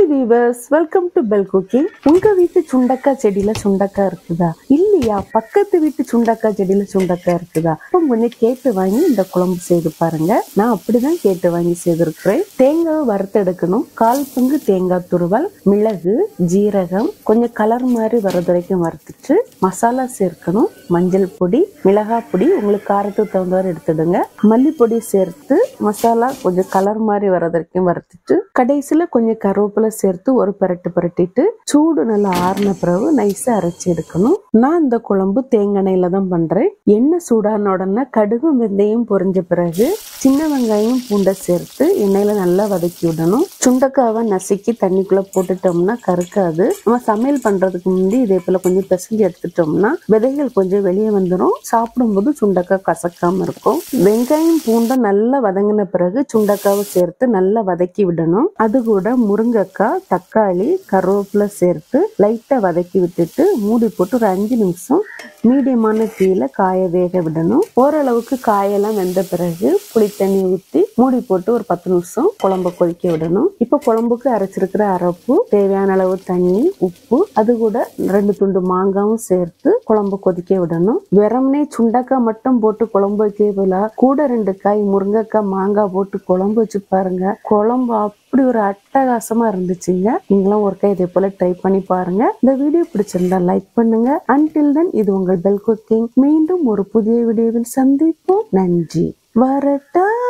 Viewers, welcome to bell cooking. உங்க வீட்டு சுண்டக்காய் செடியில சுண்டக்காய் இருக்குதா? இல்லையா பக்கத்து வீட்டு சுண்டக்காய் செடியில சுண்டக்காய் இருக்குதா? இப்போ கொஞ்சம் கேட்டு வாங்கி இந்த குழம்பு செய்து பாருங்க. நான் அப்படிதான் கேட்டு வாங்கி செய்திருக்கிறேன். தேங்காய் வறுத்து எடுக்கணும். 1/4 பங்கு தேங்காய் துருவல், மிளகு, ஜீரகம் கொஞ்சம் கலர் மாதிரி வர்றது வரைக்கும் வறுத்துட்டு மசாலா சேர்க்கணும். மஞ்சள் பொடி, மிளகாய் பொடி உங்களுக்கு காரத்துக்கு தகுந்தவரை எடுத்துடுங்க. மல்லிப்பொடி சேர்த்து மசாலா கொஞ்சம் கலர் மாதிரி வர்றது வரைக்கும் வறுத்துட்டு கடைசியில கொஞ்சம் கருவேப்பிலை சேர்த்து ஒரு பரட்டிட்டு சூடு நல்லா ஆறின பிறகு நைஸா அரைச்சி எடுக்கணும். நான் இந்த குழம்பு தேங்காய் எண்ணெயில தான் பண்றேன். எண்ணெய் சூடான உடனே கடுகும் வெந்தயம் பொரிஞ்ச பிறகு சின்ன வெங்காயம் பூண்டை சேர்த்து எண்ணெயில நல்லா வதக்கி விடணும். சுண்டக்காவை நசுக்கி தண்ணிக்குள்ள போட்டுட்டோம்னா கருக்காது. நம்ம சமையல் பண்றதுக்கு முன்னாடி இதே போல கொஞ்சம் பிசைஞ்சு எடுத்துட்டோம்னா விதைகள் கொஞ்சம் வெளியே வந்துடும். சாப்பிடும்போது சுண்டக்காய் கசக்காம இருக்கும். வெங்காயம் பூண்டை நல்லா வதங்கின பிறகு சுண்டக்காவை சேர்த்து நல்லா வதக்கி விடணும். அது கூட முருங்கைக்காய், தக்காளி, கருவேப்பிலை சேர்த்து லைட்டா வதக்கி விட்டுட்டு மூடி போட்டு ஒரு 5 நிமிஷம் மீடியமான தீயில காய வேக விடணும். ஓரளவுக்கு காயெல்லாம் வெந்த பிறகு புளி தண்ணி ஊற்றி மூடி போட்டு ஒரு 10 நிமிஷம் குழம்பு கொதிக்க விடணும். இப்போ குழம்புக்கு அரைச்சிருக்கிற அரப்பு, தேவையான அளவு தண்ணி, உப்பு, அது கூட 2 துண்டு மாங்காவும் சேர்த்து குழம்பு கொதிக்க விடணும். வெறுமனே சுண்டக்காய் மட்டும் போட்டு குழம்பு வைக்கல, கூட 2 காய் முருங்கைக்காய், மாங்காய் போட்டு குழம்பு வச்சு பாருங்க. குழம்பு அப்படி ஒரு அட்டகாசமா இருந்துச்சுங்க. நீங்களும் ஒரு கை இதே போல ட்ரை பண்ணி பாருங்க. இந்த வீடியோ பிடிச்சிருந்தா லைக் பண்ணுங்க. அன்டில் தென் இது உங்கள் பெல் குக்கிங். மீண்டும் ஒரு புதிய வீடியோவில் சந்திப்போம். நன்றி. வரட்டா.